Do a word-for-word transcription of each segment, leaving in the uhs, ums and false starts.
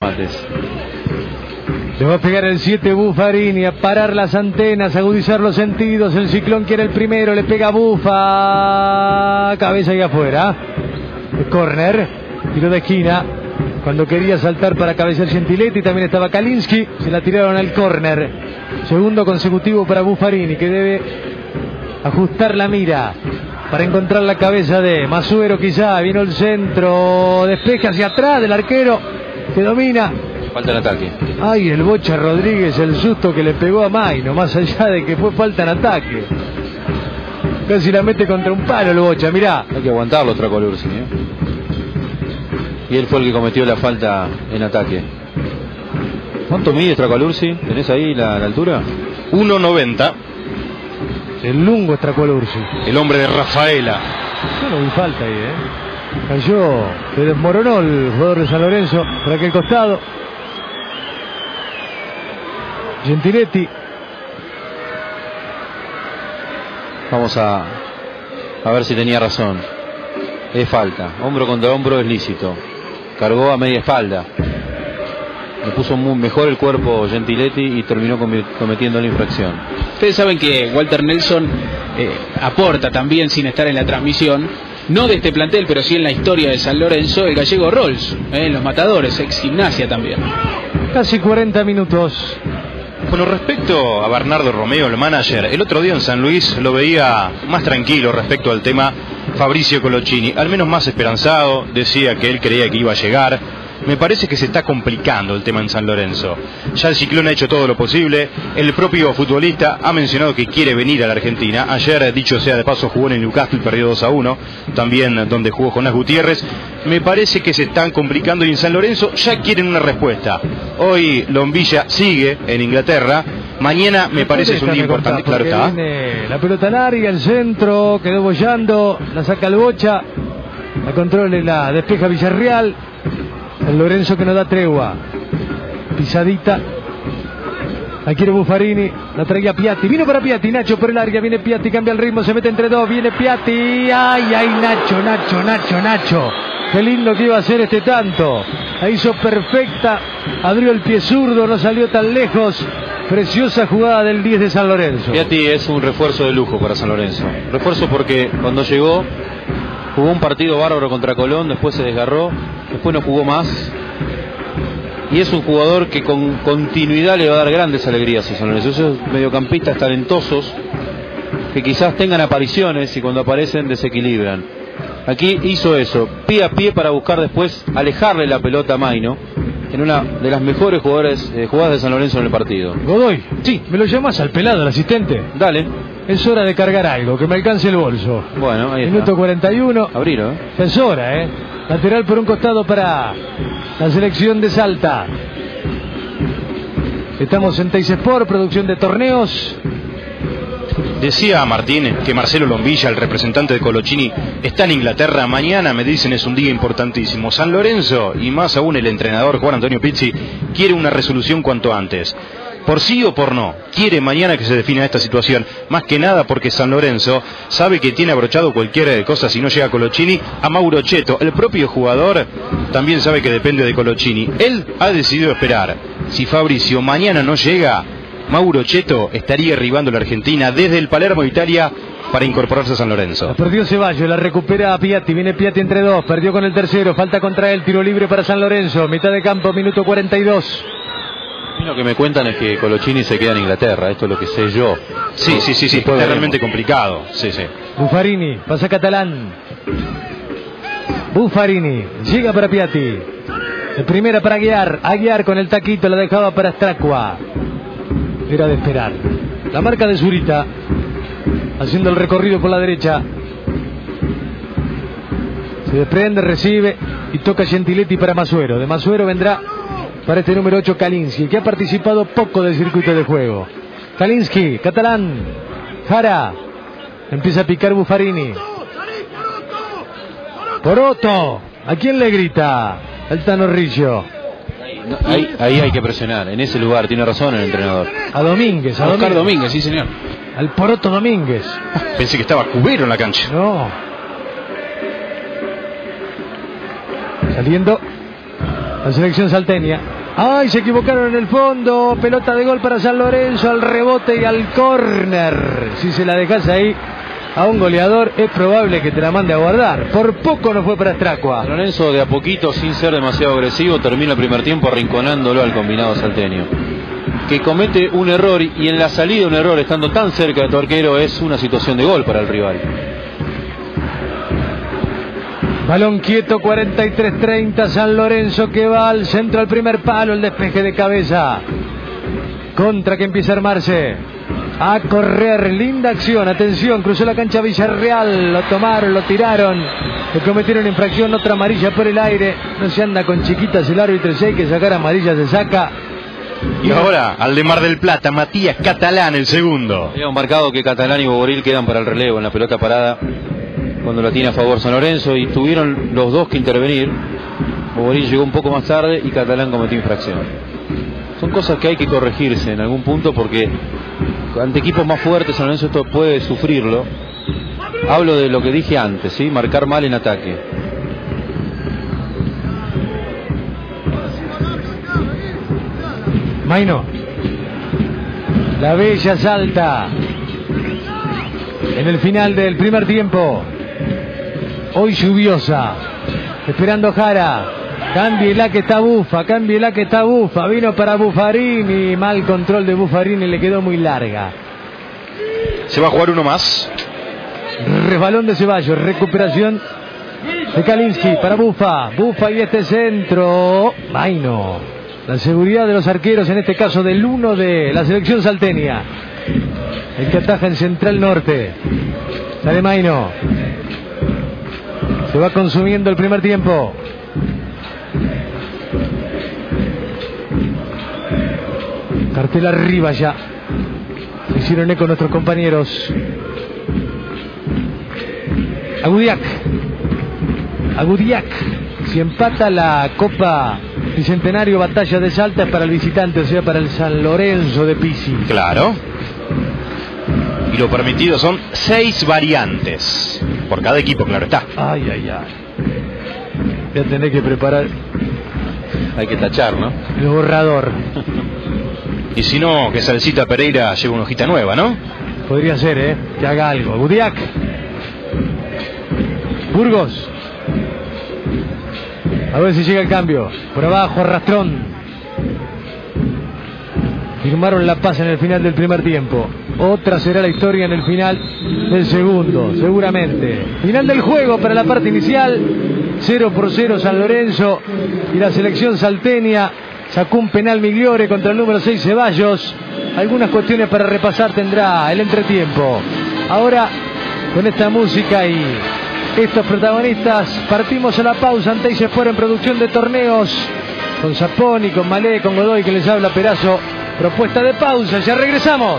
Le va a pegar el siete Buffarini, a parar las antenas, a agudizar los sentidos. El Ciclón quiere el primero, le pega Bufa, cabeza y afuera. Corner, tiro de esquina. Cuando quería saltar para cabecear Gentiletti, también estaba Kalinski. Se la tiraron al córner. Segundo consecutivo para Buffarini, que debe ajustar la mira para encontrar la cabeza de Masuero. Quizá vino el centro, despeja hacia atrás del arquero que domina. Falta en ataque. Ay, el Bocha Rodríguez, el susto que le pegó a Maino, más allá de que fue falta en ataque. Casi la mete contra un palo el Bocha, mirá. Hay que aguantarlo, Tracolursi, ¿eh? Y él fue el que cometió la falta en ataque. ¿Cuánto mide Tracolursi? ¿Tenés ahí la, la altura? uno noventa. El lungo Tracolursi. El hombre de Rafaela. Yo no vi falta ahí, ¿eh? Cayó, se desmoronó el jugador de San Lorenzo por aquel costado. Gentiletti. Vamos a, a ver si tenía razón. Es falta. Hombro contra hombro es lícito. Cargó a media espalda. Le puso muy mejor el cuerpo Gentiletti y terminó cometiendo la infracción. Ustedes saben que Walter Nelson eh, aporta también, sin estar en la transmisión, no de este plantel, pero sí en la historia de San Lorenzo, el gallego Rolls, eh, en los Matadores, ex Gimnasia también. Casi cuarenta minutos. Bueno, respecto a Bernardo Romeo, el manager, el otro día en San Luis lo veía más tranquilo respecto al tema Fabricio Colochini, al menos más esperanzado, decía que él creía que iba a llegar. Me parece que se está complicando el tema en San Lorenzo. Ya el Ciclón ha hecho todo lo posible. El propio futbolista ha mencionado que quiere venir a la Argentina. Ayer, dicho sea de paso, jugó en el Newcastle y perdió dos a uno. También donde jugó Jonás Gutiérrez. Me parece que se están complicando y en San Lorenzo ya quieren una respuesta. Hoy Lombilla sigue en Inglaterra. Mañana me parece es un día importante. Claro está. La pelota larga, el centro, quedó bollando, la saca el Bocha. La controla y la despeja Villarreal. El Lorenzo que no da tregua. Pisadita. La quiere Buffarini. La traía Piatti. Vino para Piatti. Nacho por el área. Viene Piatti. Cambia el ritmo. Se mete entre dos. Viene Piatti. Ay, ay, Nacho, Nacho, Nacho, Nacho. Qué lindo que iba a ser este tanto. La hizo perfecta. Abrió el pie zurdo. No salió tan lejos. Preciosa jugada del diez de San Lorenzo. Piatti es un refuerzo de lujo para San Lorenzo. Refuerzo porque cuando llegó jugó un partido bárbaro contra Colón, después se desgarró, después no jugó más. Y es un jugador que con continuidad le va a dar grandes alegrías a San Lorenzo. Esos mediocampistas talentosos que quizás tengan apariciones y cuando aparecen desequilibran. Aquí hizo eso, pie a pie para buscar después alejarle la pelota a Maino, en una de las mejores jugadores, eh, jugadas de San Lorenzo en el partido. Godoy, sí, ¿me lo llamas al pelado, al asistente? Dale. Es hora de cargar algo, que me alcance el bolso. Bueno, ahí está. Minuto cuarenta y uno. Abrilo, ¿eh? Ya es hora, ¿eh? Lateral por un costado para la selección de Salta. Estamos en Teis Sport, producción de torneos. Decía Martín que Marcelo Lombilla, el representante de Colochini, está en Inglaterra. Mañana, me dicen, es un día importantísimo. San Lorenzo, y más aún el entrenador Juan Antonio Pizzi, quiere una resolución cuanto antes. Por sí o por no, quiere mañana que se defina esta situación, más que nada porque San Lorenzo sabe que tiene abrochado cualquier cosa si no llega Colochini. A Mauro Cheto, el propio jugador, también sabe que depende de Colochini. Él ha decidido esperar. Si Fabricio mañana no llega, Mauro Cheto estaría arribando a la Argentina desde el Palermo, Italia, para incorporarse a San Lorenzo. La perdió Ceballos, la recupera a Piatti, viene Piatti entre dos, perdió con el tercero, falta contra él, tiro libre para San Lorenzo, mitad de campo, minuto cuarenta y dos. Lo que me cuentan es que Colochini se queda en Inglaterra, esto es lo que sé yo. Sí, sí, sí, sí, es realmente complicado. Sí, sí. Buffarini, pasa Catalán. Buffarini, llega para Piatti. De primera para Aguiar, Aguiar con el taquito, la dejaba para Stracua. Era de esperar. La marca de Zurita, haciendo el recorrido por la derecha. Se desprende, recibe y toca Gentiletti para Masuero. De Masuero vendrá para este número ocho Kalinski, que ha participado poco del circuito de juego. Kalinski, Catalán, Jara, empieza a picar Buffarini. Poroto, ¿a quién le grita? El Tano Rillo. No, ahí, ahí hay que presionar, en ese lugar, tiene razón el entrenador. A Domínguez, a, a Oscar Domínguez. Domínguez, sí señor. Al Poroto Domínguez. Pensé que estaba Cubero en la cancha. No. Saliendo la selección salteña. Ay, se equivocaron en el fondo. Pelota de gol para San Lorenzo, al rebote y al córner. Si se la dejas ahí a un goleador, es probable que te la mande a guardar. Por poco no fue para Estracua. San Lorenzo, de a poquito, sin ser demasiado agresivo, termina el primer tiempo arrinconándolo al combinado salteño, que comete un error, y en la salida un error estando tan cerca de tu arquero es una situación de gol para el rival. Balón quieto, cuarenta y tres treinta. San Lorenzo que va al centro, al primer palo, el despeje de cabeza. Contra que empieza a armarse. A correr, linda acción, atención, cruzó la cancha Villarreal, lo tomaron, lo tiraron, le cometieron infracción, otra amarilla por el aire. No se anda con chiquitas el árbitro, si hay que sacar amarilla se saca. Y ahora, al de Mar del Plata, Matías Catalán, el segundo. Habíamos marcado que Catalán y Boboril quedan para el relevo en la pelota parada cuando la tiene a favor San Lorenzo, y tuvieron los dos que intervenir. Boboril llegó un poco más tarde y Catalán cometió infracción. Son cosas que hay que corregirse en algún punto, porque ante equipos más fuertes San Lorenzo esto puede sufrirlo. Hablo de lo que dije antes, ¿sí? Marcar mal en ataque. Maino, la bella salta en el final del primer tiempo. Hoy lluviosa, esperando Jara. Cámbiela que está bufa, cámbiela que está bufa. Vino para Buffarini, mal control de Buffarini, le quedó muy larga. Se va a jugar uno más. Resbalón de Ceballos, recuperación de Kalinski para Bufa. Bufa y este centro. Maino. La seguridad de los arqueros, en este caso del uno de la selección salteña. El que ataja en Central Norte. Sale Maino. Se va consumiendo el primer tiempo. Cartel arriba ya. Se hicieron eco nuestros compañeros. Agudiac. Agudiac. Si empata la Copa Bicentenario Batalla de Salta es para el visitante, o sea, para el San Lorenzo de Pizzi. Claro. Y lo permitido son seis variantes. Por cada equipo, claro está. Ay, ay, ay. Voy a tener que preparar. Hay que tachar, ¿no? El borrador. Y si no, que Salsita Pereira lleve una hojita nueva, ¿no? Podría ser, ¿eh? Que haga algo. Agudiac. Burgos. A ver si llega el cambio. Por abajo, Arrastrón. Firmaron la paz en el final del primer tiempo. Otra será la historia en el final del segundo, seguramente. Final del juego para la parte inicial. cero por cero San Lorenzo. Y la selección salteña sacó un penal Migliore contra el número seis Ceballos. Algunas cuestiones para repasar tendrá el entretiempo. Ahora, con esta música y estos protagonistas, partimos a la pausa. Ante y se fuera en producción de torneos, con Zaponi, con Malé, con Godoy, que les habla Perazo. Propuesta de pausa, ya regresamos.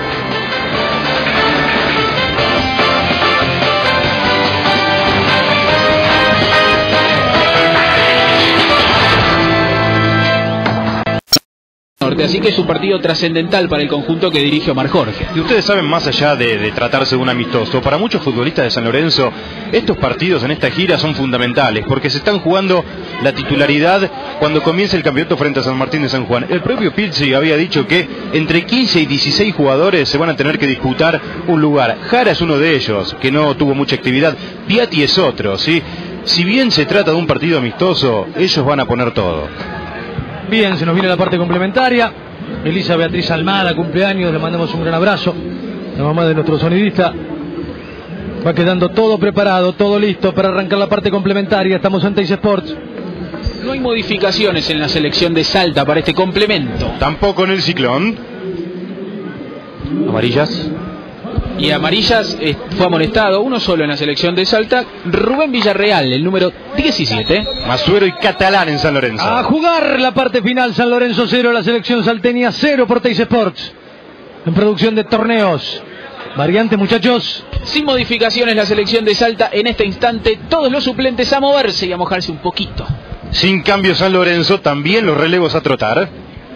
Así que es un partido trascendental para el conjunto que dirige Omar Jorge. Y ustedes saben, más allá de, de tratarse de un amistoso, para muchos futbolistas de San Lorenzo, estos partidos en esta gira son fundamentales, porque se están jugando la titularidad cuando comienza el campeonato frente a San Martín de San Juan. El propio Pizzi había dicho que entre quince y dieciséis jugadores se van a tener que disputar un lugar. Jara es uno de ellos, que no tuvo mucha actividad. Piatti es otro, ¿sí? Si bien se trata de un partido amistoso, ellos van a poner todo. Bien, se nos viene la parte complementaria. Elisa Beatriz Almada, cumpleaños, le mandamos un gran abrazo. La mamá de nuestro sonidista. Va quedando todo preparado, todo listo para arrancar la parte complementaria. Estamos en Teis Sports. No hay modificaciones en la selección de Salta para este complemento. Tampoco en el Ciclón. Amarillas. Y amarillas eh, fue amonestado, uno solo en la selección de Salta, Rubén Villarreal, el número diecisiete. Masuero y Catalán en San Lorenzo. A jugar la parte final, San Lorenzo cero, la selección salteña cero por Teis Sports. En producción de torneos. Variantes, muchachos. Sin modificaciones la selección de Salta en este instante, todos los suplentes a moverse y a mojarse un poquito. Sin cambio San Lorenzo, también los relevos a trotar.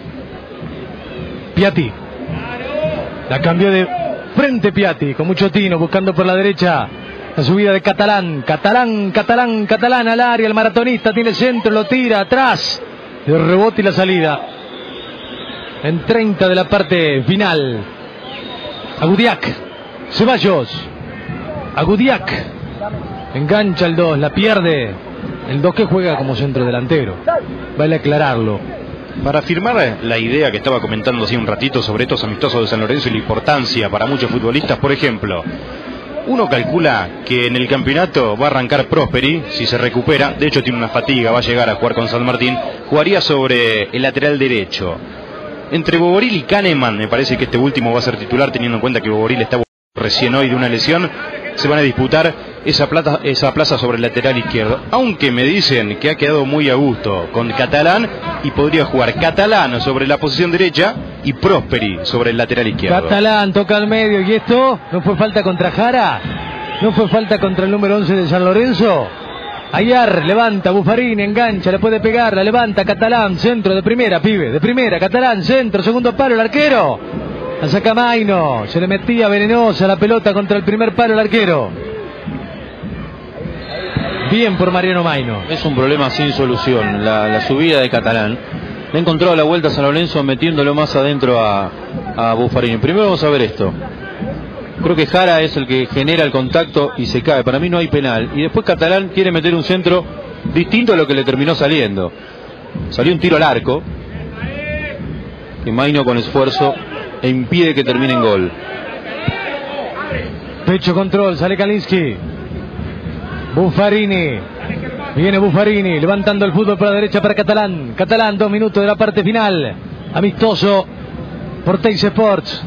Piatti. La cambió de frente Piatti, con mucho tino, buscando por la derecha la subida de Catalán. Catalán, Catalán, Catalán al área, el maratonista tiene centro, lo tira atrás. de rebote y la salida. En treinta de la parte final. Agudiak. Ceballos. Agudiak. Engancha el dos, la pierde. El dos que juega como centro delantero. Vale aclararlo. Para afirmar la idea que estaba comentando hace un ratito sobre estos amistosos de San Lorenzo y la importancia para muchos futbolistas, por ejemplo, uno calcula que en el campeonato va a arrancar Prosperi, si se recupera, de hecho tiene una fatiga, va a llegar a jugar con San Martín, jugaría sobre el lateral derecho. Entre Boboril y Kahneman, me parece que este último va a ser titular, teniendo en cuenta que Boboril está recién hoy de una lesión, se van a disputar esa, plata, esa plaza sobre el lateral izquierdo. Aunque me dicen que ha quedado muy a gusto con Catalán y podría jugar Catalán sobre la posición derecha y Prosperi sobre el lateral izquierdo. Catalán toca al medio y esto, ¿no fue falta contra Jara? ¿No fue falta contra el número once de San Lorenzo? Ayar levanta, Buffarini engancha, le puede pegar, la levanta Catalán, centro de primera, pibe, de primera, Catalán, centro, segundo palo, el arquero. La saca Maino, se le metía venenosa la pelota contra el primer palo el arquero. Bien por Mariano Maino. Es un problema sin solución, la, la subida de Catalán. Le ha encontrado la vuelta a San Lorenzo metiéndolo más adentro a, a Buffarini. Primero vamos a ver esto. Creo que Jara es el que genera el contacto y se cae. Para mí no hay penal. Y después Catalán quiere meter un centro distinto a lo que le terminó saliendo. Salió un tiro al arco. Y Maino con esfuerzo e impide que termine en gol. Pecho control, sale Kalinski. Buffarini. Viene Buffarini, levantando el fútbol por la derecha para Catalán. Catalán, dos minutos de la parte final. Amistoso por Teis Sports.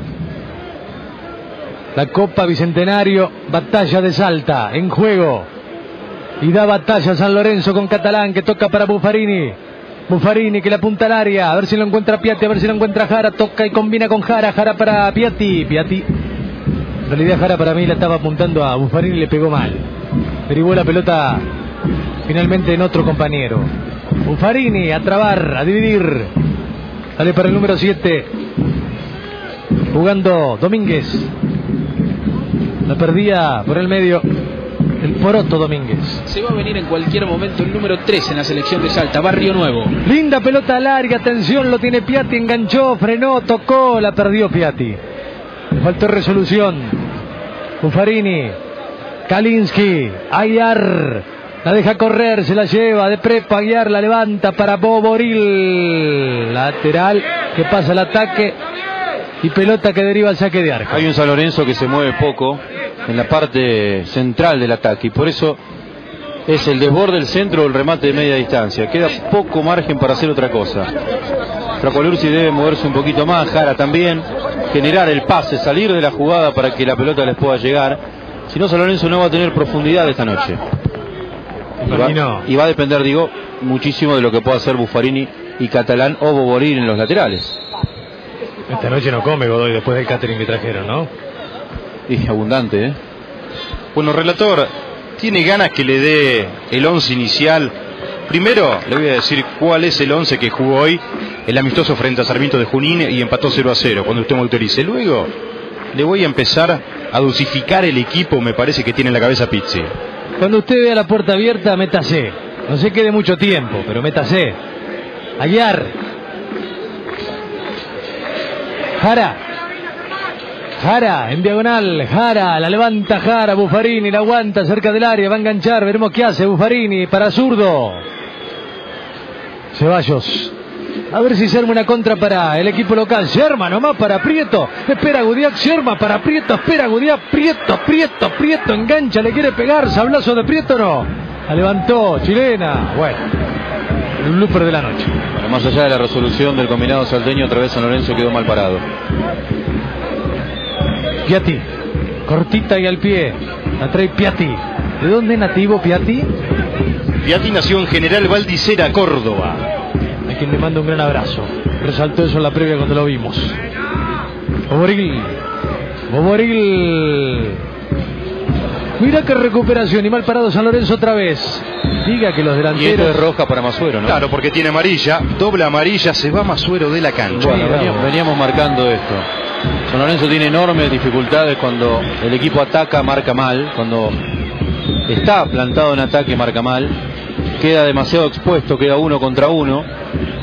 La Copa Bicentenario, batalla de Salta, en juego. Y da batalla San Lorenzo con Catalán, que toca para Buffarini. Buffarini que le apunta al área, a ver si lo encuentra Piatti, a ver si lo encuentra Jara, toca y combina con Jara, Jara para Piatti, Piatti. En realidad Jara para mí la estaba apuntando a Buffarini y le pegó mal. Derivó la pelota finalmente en otro compañero. Buffarini a trabar, a dividir. Sale para el número siete. Jugando Domínguez. La perdía por el medio el Poroto Domínguez. Se va a venir en cualquier momento el número tres en la selección de Salta, Barrio Nuevo. Linda pelota larga, atención, lo tiene Piatti, enganchó, frenó, tocó, la perdió Piatti. Le faltó resolución. Buffarini, Kalinski, Ayar, la deja correr, se la lleva de prepa, Ayar la levanta para Boboril. Lateral que pasa el ataque y pelota que deriva al saque de arco. Hay un San Lorenzo que se mueve poco en la parte central del ataque y por eso es el desborde del centro o el remate de media distancia. Queda poco margen para hacer otra cosa. Tracolursi debe moverse un poquito más, Jara también, generar el pase, salir de la jugada para que la pelota les pueda llegar. Si no, San Lorenzo no va a tener profundidad esta noche. Y va, y va a depender, digo, muchísimo de lo que pueda hacer Buffarini y Catalán o Boboril en los laterales. Esta noche no come Godoy después del catering que trajeron, ¿no? Y abundante, ¿eh? Bueno, relator, ¿tiene ganas que le dé el once inicial? Primero le voy a decir cuál es el once que jugó hoy el amistoso frente a Sarmiento de Junín y empató cero a cero, cuando usted me autorice. Luego le voy a empezar a dosificar el equipo, me parece que tiene en la cabeza Pizzi. Cuando usted vea la puerta abierta, métase. No se quede mucho tiempo, pero métase. Ayar. Jara. Jara, en diagonal, Jara, la levanta Jara, Buffarini, la aguanta cerca del área, va a enganchar, veremos qué hace Buffarini, para zurdo. Ceballos, a ver si se arma una contra para el equipo local. Sherma nomás para Prieto, espera Gudiak, Sherma para Prieto, espera Gudiak, Prieto, Prieto, Prieto, engancha, le quiere pegar, sablazo de Prieto, no. La levantó, chilena, bueno, el blooper de la noche. Bueno, más allá de la resolución del combinado salteño, otra vez San Lorenzo quedó mal parado. Piatti, cortita y al pie, la trae Piatti. ¿De dónde es nativo Piatti? Piatti nació en General Valdicera, Córdoba. A quien le mando un gran abrazo. Resaltó eso en la previa cuando lo vimos. Boboril, Boboril. Mira qué recuperación y mal parado San Lorenzo otra vez. Diga que los delanteros... Y esto es roja para Masuero, ¿no? Claro, porque tiene amarilla, doble amarilla, se va Masuero de la cancha. Bueno, veníamos, veníamos marcando esto. San Lorenzo tiene enormes dificultades cuando el equipo ataca, marca mal. Cuando está plantado en ataque, marca mal. Queda demasiado expuesto, queda uno contra uno.